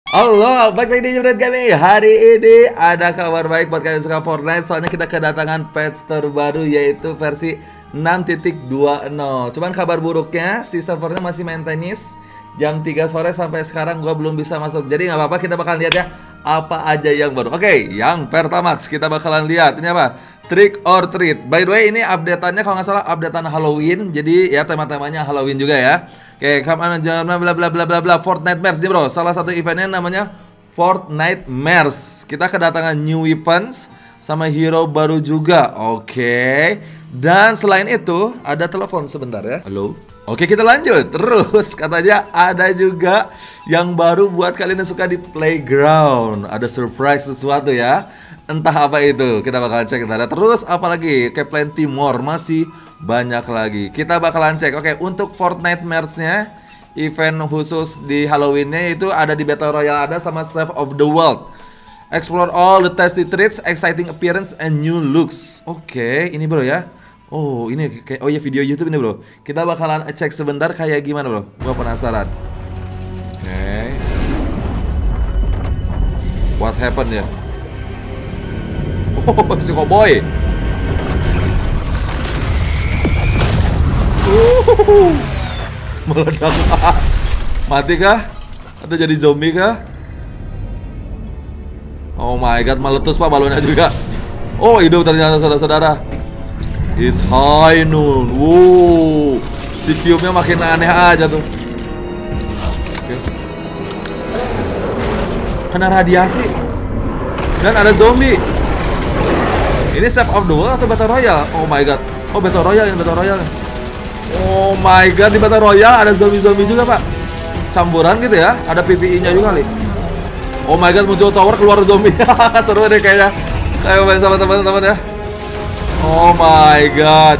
Halo, balik lagi di Jebret Gaming. Hari ini ada kabar baik buat kalian yang suka Fortnite. Soalnya kita kedatangan patch terbaru yaitu versi 6.20. Cuman kabar buruknya si servernya masih maintenance. Jam 3 sore sampai sekarang gua belum bisa masuk. Jadi nggak apa-apa, kita bakalan lihat ya apa aja yang baru. Oke, yang Pertamax kita bakalan lihat. Ini apa? Trick or treat. By the way, ini updateannya kalau nggak salah updatean Halloween. Jadi ya tema-temanya Halloween juga ya. Oke, come on, jangan bla bla bla bla bla. Fortnite Mers nih bro. Salah satu eventnya namanya Fortnite Mers. Kita kedatangan new weapons sama hero baru juga. Oke. Dan selain itu ada telepon sebentar ya. Halo. Oke, kita lanjut. Terus katanya ada juga yang baru buat kalian yang suka di playground. Ada surprise sesuatu ya. Entah apa itu. Kita bakalan cek ntar. Terus apa lagi? Kayak plenty more, masih banyak lagi. Kita bakalan cek. Oke, untuk Fortnite Mers-nya, event khusus di Halloween-nya itu ada di Battle Royale, ada sama Save of the World. Explore all the tasty treats, exciting appearance and new looks. Oke, ini bro ya. Oh, ini kayak ya video YouTube ini bro. Kita bakalan cek sebentar kayak gimana bro. Gua penasaran. Oke. What happened ya? Oh, si cowboy. Meledak. Mati kah? Atau jadi zombie kah? Oh my god, meletus pak balonnya juga. Oh, hidup ternyata saudara-saudara. Is high noon. Wow, si cube-nya makin aneh aja tuh. Okay. Kena radiasi. Dan ada zombie. Ini Save of the World atau Battle Royale? Oh my god. Oh, Battle Royale ini, Battle Royale. Oh my god, di Battle Royale ada zombie-zombie juga pak. Campuran gitu ya. Ada PvE-nya juga kali. Oh my god, muncul tower keluar zombie. Seru deh kayaknya. Kayak main sama teman-teman ya. Oh my god.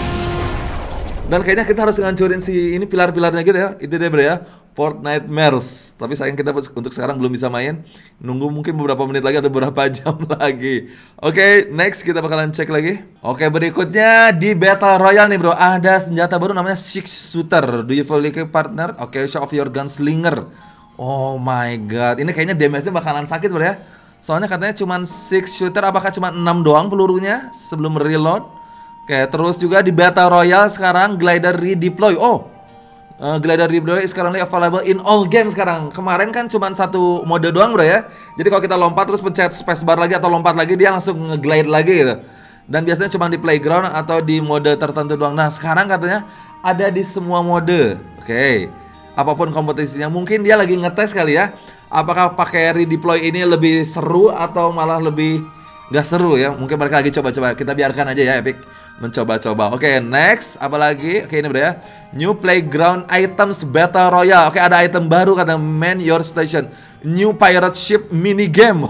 Dan kayaknya kita harus ngancurin si ini pilar-pilarnya gitu ya. Itu dia bro ya, Fortnite Mers. Tapi sayang kita untuk sekarang belum bisa main. Nunggu mungkin beberapa menit lagi atau beberapa jam lagi. Oke, next kita bakalan cek lagi. Oke, berikutnya di Battle Royale nih bro, ada senjata baru namanya Six Shooter. Do you feel like a partner? Oke, show off your gunslinger. Oh my god, ini kayaknya damage-nya bakalan sakit bro ya. Soalnya katanya cuma 6 shooter, apakah cuma 6 doang pelurunya sebelum reload? Oke, terus juga di Battle Royale sekarang glider redeploy. Oh, glider redeploy is currently available in all games sekarang. Kemarin kan cuma satu mode doang bro ya. Jadi kalau kita lompat terus pencet spacebar lagi atau lompat lagi, dia langsung nge-glide lagi gitu. Dan biasanya cuma di playground atau di mode tertentu doang. Nah sekarang katanya ada di semua mode. Oke, apapun kompetisinya. Mungkin dia lagi ngetes kali ya. Apakah pakai redeploy ini lebih seru atau malah lebih gak seru ya? Mungkin mereka lagi coba-coba. Kita biarkan aja ya Epic mencoba-coba. Oke, next apalagi? Oke, ini bro ya. New playground items Battle Royale. Oke, ada item baru kata Man Your Station. New pirate ship mini game.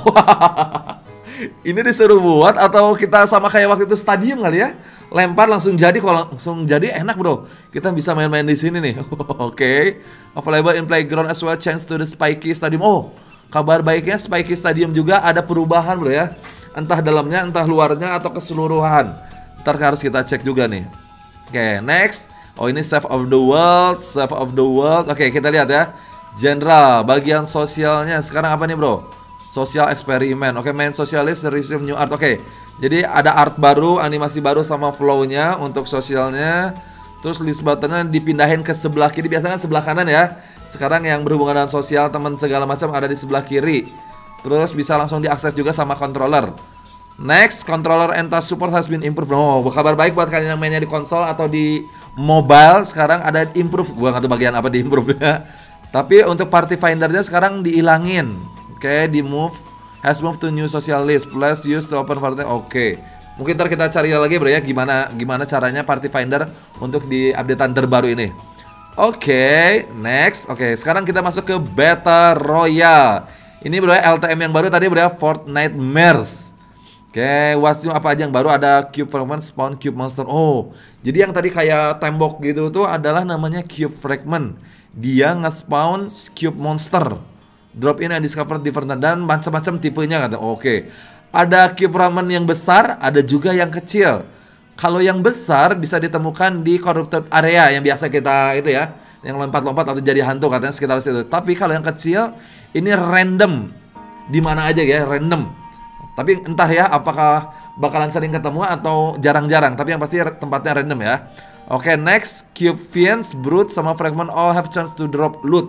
Ini disuruh buat atau kita sama kayak waktu itu stadium kali ya? Lempar langsung jadi, kalau langsung jadi enak bro. Kita bisa main-main di sini nih. Oke. Available in playground as well, chance to the Spiky Stadium. Oh, kabar baiknya Spiky Stadium juga ada perubahan bro ya. Entah dalamnya, entah luarnya atau keseluruhan. Ntar harus kita cek juga nih. Oke, next. Oh, ini Save of the World, Save of the World. Oke, kita lihat ya. General, bagian sosialnya sekarang apa nih bro? Social eksperimen. Oke, main sosialis resume new art. Oke. Jadi ada art baru, animasi baru sama flow-nya untuk sosialnya. Terus list buttonnya dipindahin ke sebelah kiri. Biasanya kan sebelah kanan ya. Sekarang yang berhubungan dengan sosial, teman segala macam ada di sebelah kiri. Terus bisa langsung diakses juga sama controller. Next, controller and touch support has been improved. Oh, kabar baik buat kalian yang mainnya di konsol atau di mobile. Sekarang ada improve. Gua nggak tahu bagian apa di improve ya. Tapi untuk party findernya sekarang dihilangin. Oke, di move has moved to new social list. Plus use to open party. Oke. Mungkin ntar kita cari lagi bro ya gimana caranya party finder untuk di updatean terbaru ini. Oke, next. Oke, sekarang kita masuk ke Battle Royale. Ini bro ya LTM yang baru tadi bro ya, Fortnite Mers. Oke, what's new, apa aja yang baru? Ada Cube Fragment, Spawn Cube Monster. Oh, jadi yang tadi kayak tembok gitu tuh adalah namanya Cube Fragment. Dia nge-spawn Cube Monster. Drop in and discover different dan macam-macam tipenya kata. Oke. Ada cube ramen yang besar, ada juga yang kecil. Kalau yang besar bisa ditemukan di corrupted area yang biasa kita itu ya. yang lompat-lompat atau jadi hantu katanya sekitar situ. Tapi kalau yang kecil ini random, di mana aja ya, random. Tapi entah ya apakah bakalan sering ketemu atau jarang-jarang. Tapi yang pasti tempatnya random ya. Oke, next, Cube Fiends, Brute sama Fragment all have chance to drop loot.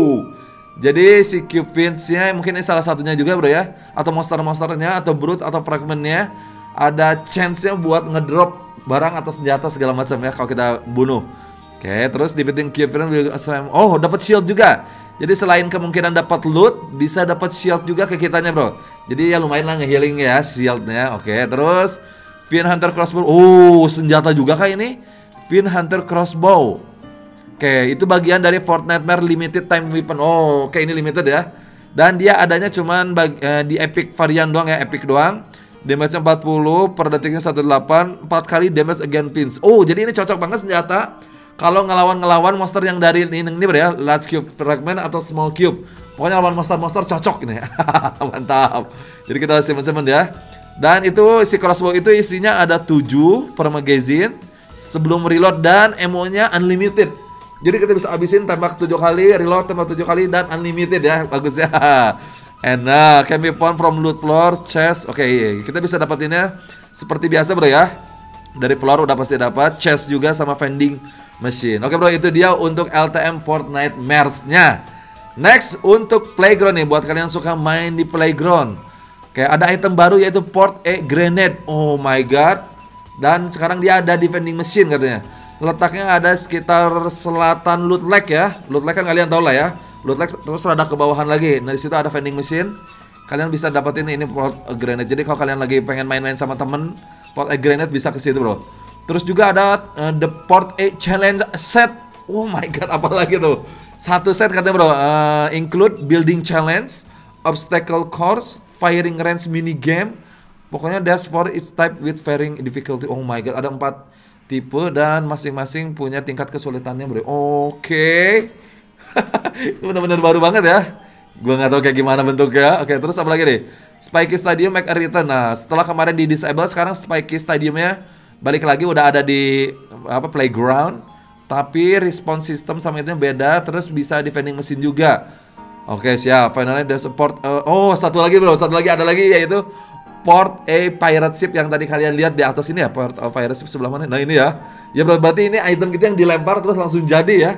Jadi si Cube Fiends-nya mungkin ini salah satunya juga bro ya. Atau monster-monsternya atau Brute atau Fragment-nya ada chance-nya buat ngedrop barang atau senjata segala macam ya kalau kita bunuh. Oke, terus defeating Cube Fiends, oh dapat shield juga. Jadi selain kemungkinan dapat loot, bisa dapat shield juga ke kitanya bro. Jadi ya lumayan lah nge-healing ya shieldnya. Oke, terus Fiend Hunter Crossbow. Senjata juga kah ini? Fiend Hunter Crossbow. Oke, itu bagian dari Fort Nightmare Limited Time Weapon. Oke, ini limited ya. Dan dia adanya cuman di epic varian doang ya, epic doang. Damage-nya 40, per detiknya 18, 4 kali damage against Fiends. Jadi ini cocok banget senjata kalau ngelawan monster yang dari ini bro ya, large cube fragment atau small cube. Pokoknya lawan monster-monster cocok ini. Mantap. Jadi kita simpen-simpen ya. Dan itu si crossbow itu isinya ada 7 per magazine sebelum reload dan ammo-nya unlimited. Jadi kita bisa habisin tembak 7 kali, reload tembak 7 kali dan unlimited ya. Bagus ya. Enak, can be found from loot floor, chest. Oke, kita bisa dapatinnya seperti biasa bro ya. Dari floor udah pasti dapat, chest juga sama vending machine. Oke bro, itu dia untuk LTM Fortnite Nightmares-nya. Next, untuk playground nih, buat kalian yang suka main di playground. Oke, ada item baru yaitu Port A Grenade. Oh my god. Dan sekarang dia ada di vending machine katanya. Letaknya ada sekitar selatan Loot Lake ya. Loot Lake kan kalian tau lah ya. Loot Lake terus ada ke bawahan lagi. Nah di situ ada vending machine. Kalian bisa dapetin ini Port A Grenade. Jadi kalau kalian lagi pengen main-main sama temen, Port A Grenade bisa ke situ bro. Terus juga ada the Port A Challenge set. Oh my god, apa lagi tuh? Satu set katanya bro. Include building challenge, obstacle course, firing range mini game. Pokoknya dash for each type with varying difficulty. Oh my god, ada 4 tipe dan masing-masing punya tingkat kesulitannya bro. Oke. Itu benar-benar baru banget ya. Gua nggak tahu kayak gimana bentuknya. Oke, terus apa lagi nih? Spikey Stadium make a return. Nah, setelah kemarin di disable, sekarang Spikey Stadiumnya balik lagi, udah ada di playground. Tapi respawn system sama itu beda. Terus bisa di vending machine juga. Oke, siap. Finally ada support. Satu lagi bro, satu lagi ada lagi yaitu Port A Pirate Ship yang tadi kalian lihat di atas ini ya. Port A Pirate Ship sebelah mana? Nah ini ya. Ya berarti ini item kita yang dilempar terus langsung jadi ya.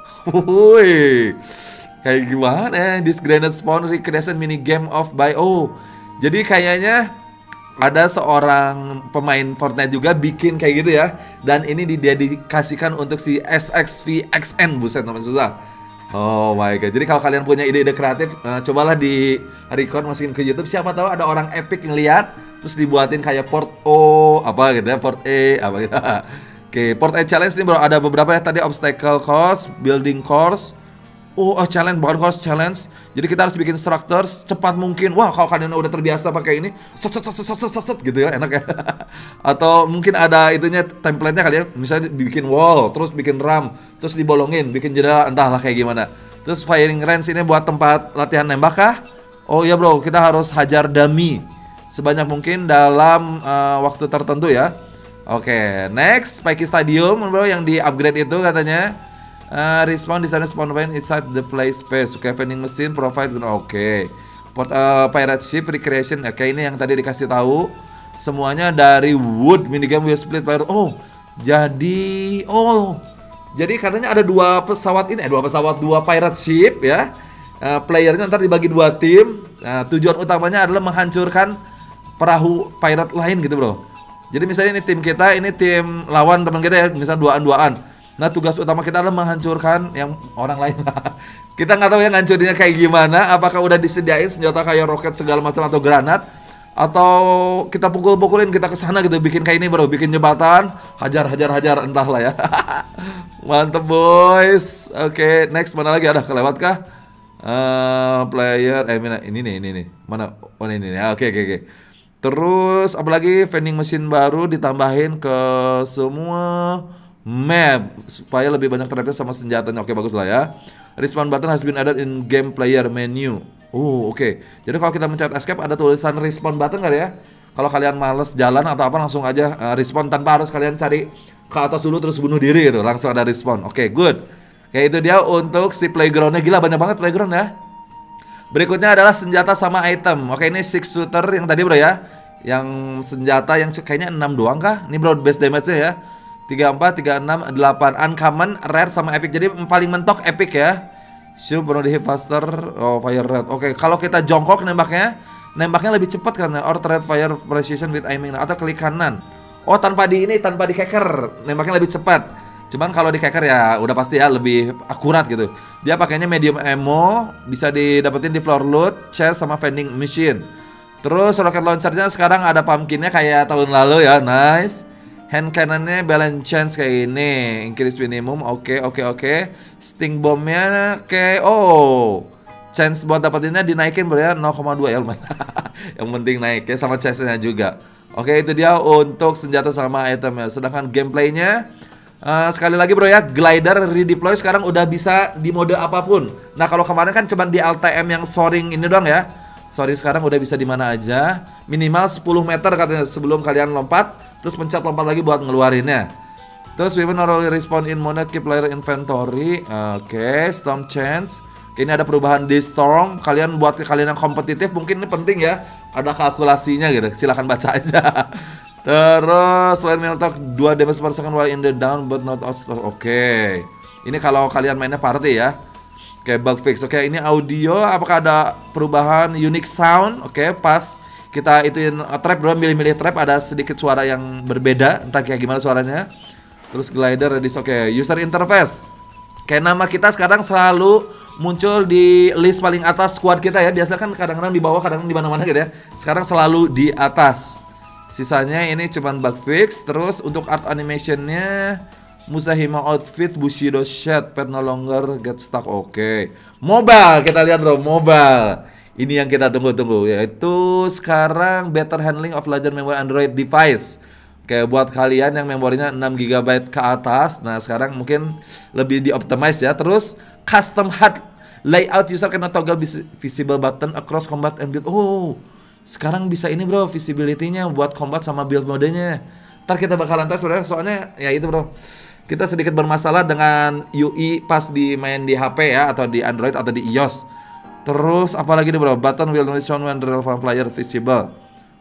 Woi. Kayak gimana ya? This grenade spawn recreation mini game of by. Jadi kayaknya ada seorang pemain Fortnite juga bikin kayak gitu ya. Dan ini didedikasikan untuk si SXVXN. Buset namanya susah. Oh my god. Jadi kalau kalian punya ide-ide kreatif, cobalah di record masukin ke YouTube. Siapa tahu ada orang epic ngeliat terus dibuatin kayak Port O apa gitu ya, Port E apa gitu. Oke, Port E challenge ini bro, ada beberapa ya tadi, obstacle course, building course. Challenge, bukan course, challenge. Jadi kita harus bikin structure secepat mungkin. Wah, kalau kalian udah terbiasa pakai ini, set gitu ya, enak ya. Atau mungkin ada itunya template-nya kali ya. Misalnya bikin wall, terus bikin ram, terus dibolongin, bikin jendela, entahlah kayak gimana. Terus firing range ini buat tempat latihan nembak kah? Oh iya bro, kita harus hajar dummy sebanyak mungkin dalam waktu tertentu ya. Oke, next Spikey Stadium bro yang di upgrade itu katanya. Respawn design spawn point inside the play space. Oke, vending machine provide. Oke. Port Pirate Ship recreation. Oke, ini yang tadi dikasih tahu. Semuanya dari wood. Minigame will split player. Jadi katanya ada 2 pesawat ini, 2 pirate ship ya. Playernya ntar dibagi 2 tim. Tujuan utamanya adalah menghancurkan perahu pirate lain gitu bro. Jadi misalnya ini tim kita, ini tim lawan teman kita ya, misalnya 2-2an. Nah tugas utama kita adalah menghancurkan yang orang lain. Kita nggak tahu ya ngancurinnya kayak gimana. Apakah udah disediain senjata kayak roket segala macam atau granat, atau kita pukul-pukulin kita kesana gitu, bikin kayak ini bro, bikin jembatan, hajar entahlah ya. Mantep boys. Oke, next mana lagi, ada kelewat kah? Player ini nih. Mana? Ini nih. Oke. Terus apalagi vending machine baru ditambahin ke semua map supaya lebih banyak terapnya sama senjatanya. Oke, bagus lah ya. Respawn button has been added in game player menu. Oke. Jadi kalau kita mencet escape ada tulisan respawn button kali ya. Kalau kalian males jalan atau apa langsung aja respawn tanpa harus kalian cari ke atas dulu terus bunuh diri gitu. Langsung ada respawn. Oke, good. Kayak itu dia untuk si playgroundnya. Gila banyak banget playground ya. Berikutnya adalah senjata sama item. Oke, ini 6 shooter yang tadi bro ya. Yang senjata yang kayaknya 6 doang kah? Ini bro base damage-nya ya. 34, 36, 8 uncommon, rare sama epic. Jadi paling mentok epic ya. Shoot bunuh di hit faster. Oh, fire rate. Oke, kalau kita jongkok nembaknya lebih cepat karena or trade fire precision with aiming atau klik kanan. Oh, tanpa di keker, nembaknya lebih cepat. Cuman kalau di keker ya udah pasti ya lebih akurat gitu. Dia pakainya medium ammo, bisa didapetin di floor loot, chest sama vending machine. Terus rocket launchernya sekarang ada pumpkinnya kayak tahun lalu ya, nice. Hand cannonnya balance chance kayak ini, increase minimum, oke. Sting bombnya kayak chance buat dapetinnya dinaikin bro ya 0,2 ya lumayan. Yang penting naik ya sama chestnya juga. Oke, itu dia untuk senjata sama itemnya. Sedangkan gameplaynya sekali lagi bro ya, glider redeploy sekarang udah bisa di mode apapun. Nah kalau kemarin kan cuma di LTM yang soaring ini doang ya. Soaring sekarang udah bisa di mana aja. Minimal 10 meter katanya sebelum kalian lompat. Terus pencet lompat lagi buat ngeluarinnya. Terus weapon normally respawn in mode keep player inventory. Oke, storm chance. Ini ada perubahan di storm. Buat kalian yang kompetitif mungkin ini penting ya. Ada kalkulasinya gitu. Silahkan baca aja. Terus player may talk 2 damage per second while in the down but not out. Oke. Ini kalau kalian mainnya party ya. Oke, bug fix. Oke, ini audio. Apakah ada perubahan unique sound? Oke, pas kita ituin trap bro, milih-milih trap ada sedikit suara yang berbeda, entah kayak gimana suaranya. Terus glider ready, oke. User interface. Kayak nama kita sekarang selalu muncul di list paling atas squad kita ya. Biasanya kan kadang-kadang di bawah, kadang-kadang di mana-mana gitu ya. Sekarang selalu di atas. Sisanya ini cuman bug fix. Terus untuk art animationnya Musahima outfit Bushido shed pet no longer get stuck. Oke. Mobile kita lihat bro, mobile. Ini yang kita tunggu-tunggu, yaitu sekarang better handling of larger memory Android device. Kayak buat kalian yang memorinya 6 GB ke atas, nah sekarang mungkin lebih di-optimize ya. Terus custom HUD layout, user can toggle visible button across combat and build. Oh, sekarang bisa ini bro, visibility-nya buat combat sama build modenya. Ntar kita bakalan tes bro, soalnya ya itu bro, kita sedikit bermasalah dengan UI pas main di HP ya, atau di Android atau di iOS. Terus apalagi nih bro, button will not show when the relevant player visible.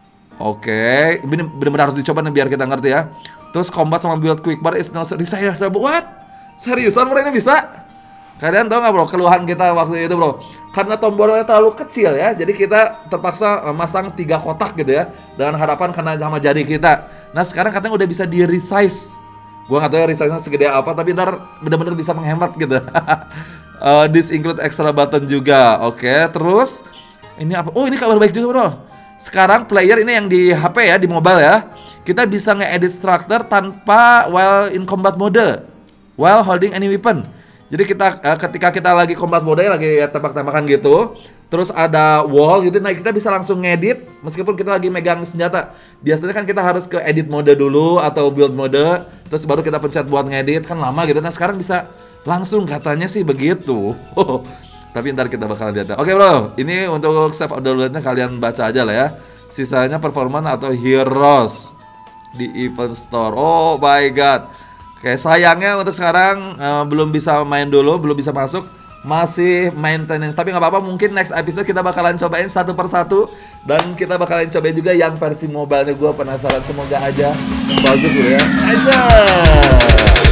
Oke, ini benar-benar harus dicoba nih biar kita ngerti ya. Terus combat sama build quick bar is not saya what? Seriusan bro ini bisa? Kalian tahu nggak bro keluhan kita waktu itu bro? Karena tombolnya terlalu kecil ya, jadi kita terpaksa masang 3 kotak gitu ya, dengan harapan kena sama jari kita. Nah sekarang katanya udah bisa di resize. Gua nggak tahu ya resize-nya segede apa, tapi ntar benar-benar bisa menghemat gitu. This include extra button juga. Oke, terus ini apa? Oh, ini kabar baik juga, bro. Sekarang player ini yang di HP ya, di mobile ya, kita bisa nge-edit structure tanpa while in combat mode, while holding any weapon. Jadi kita ketika kita lagi combat mode lagi tembak-tembakan gitu, terus ada wall gitu, nah kita bisa langsung ngedit meskipun kita lagi megang senjata. Biasanya kan kita harus ke edit mode dulu atau build mode, terus baru kita pencet buat ngedit, kan lama gitu. Nah, sekarang bisa langsung, katanya sih begitu. Tapi ntar kita bakal lihat. Oke bro, ini untuk save downloadnya kalian baca aja lah ya. Sisanya performance atau heroes di event store. Oh my god. Oke, sayangnya untuk sekarang belum bisa main dulu, belum bisa masuk, masih maintenance. Tapi nggak apa-apa, mungkin next episode kita bakalan cobain satu persatu. Dan kita bakalan cobain juga yang versi mobile-nya. Gue penasaran, semoga aja bagus ya. Aja.